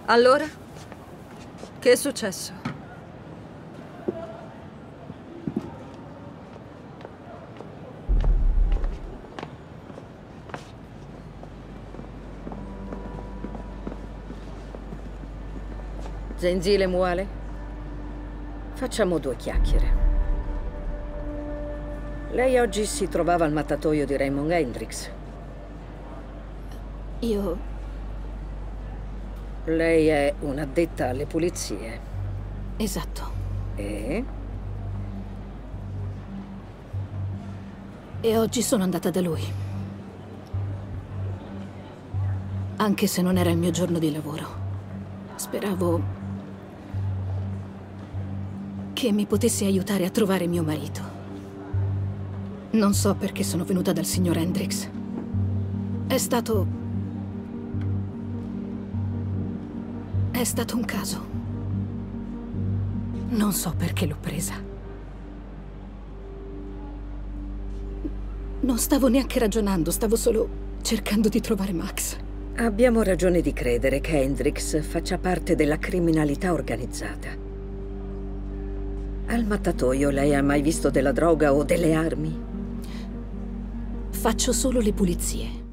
Allora? Che è successo? Gentile Muale? Facciamo due chiacchiere. Lei oggi si trovava al mattatoio di Raymond Hendricks. Io... Lei è un'addetta alle pulizie. Esatto. E? E oggi sono andata da lui. Anche se non era il mio giorno di lavoro. Speravo che mi potesse aiutare a trovare mio marito. Non so perché sono venuta dal signor Hendricks. È stato un caso. Non so perché l'ho presa. Non stavo neanche ragionando, stavo solo cercando di trovare Max. Abbiamo ragione di credere che Hendricks faccia parte della criminalità organizzata. Al mattatoio lei ha mai visto della droga o delle armi? Faccio solo le pulizie.